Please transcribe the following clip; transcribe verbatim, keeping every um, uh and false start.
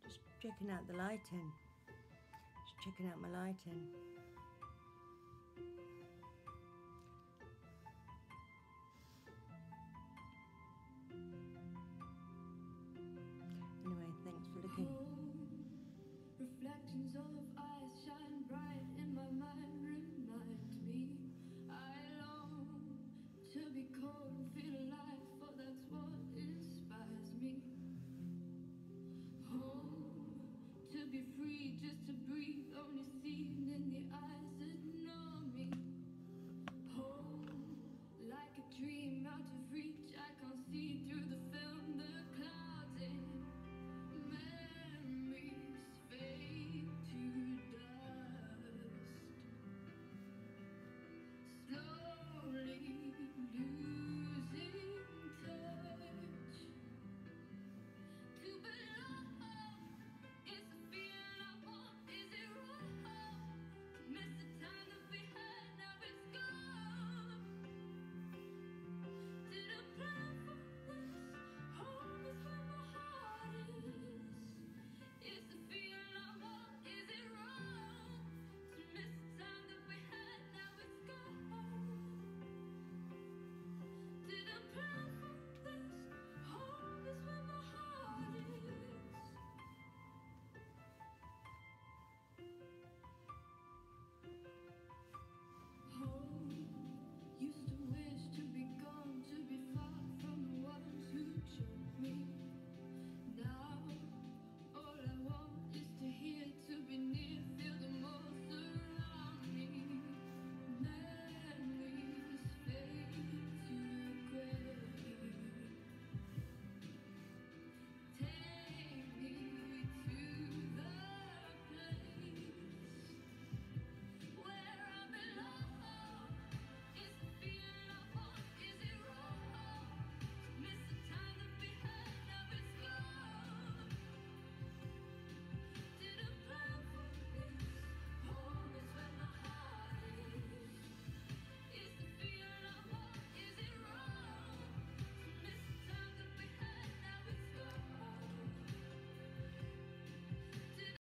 Just checking out the lighting. Just checking out my lighting. Anyway, thanks for looking. Reflections of eyes shine bright in my mind, remind me I long to be cold and feel alive, for that's what inspires me. Home, to be free, just to breathe, only see